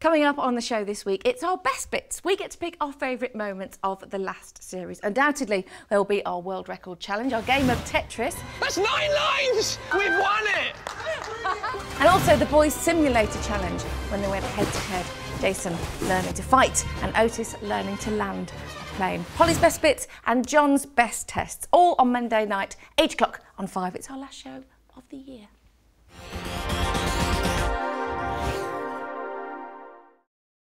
Coming up on the show this week, it's our best bits. We get to pick our favourite moments of the last series. Undoubtedly, there will be our world record challenge, our game of Tetris. That's 9 lines! We've won it! And also the boys' simulator challenge, when they went head-to-head. Jason learning to fight and Otis learning to land a plane. Holly's best bits and John's best tests, all on Monday night, 8 o'clock on 5. It's our last show of the year.